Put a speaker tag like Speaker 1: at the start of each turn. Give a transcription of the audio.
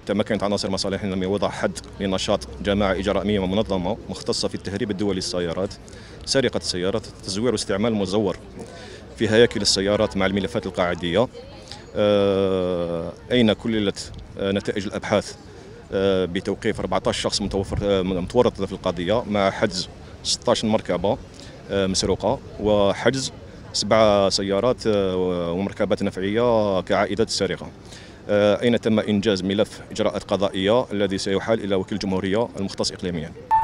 Speaker 1: تمكنت عناصر مصالح الأمن من وضع حد لنشاط جماعة إجرامية ومنظمة مختصة في التهريب الدولي للسيارات، سرقة السيارات، تزوير واستعمال مزور في هياكل السيارات مع الملفات القاعدية. أين كللت نتائج الأبحاث بتوقيف 14 شخص متورط في القضية، مع حجز 16 مركبة مسروقة وحجز 7 سيارات ومركبات نفعية كعائدات السرقة. أين تم إنجاز ملف إجراءات قضائية الذي سيحال إلى وكيل الجمهورية المختص إقليميا.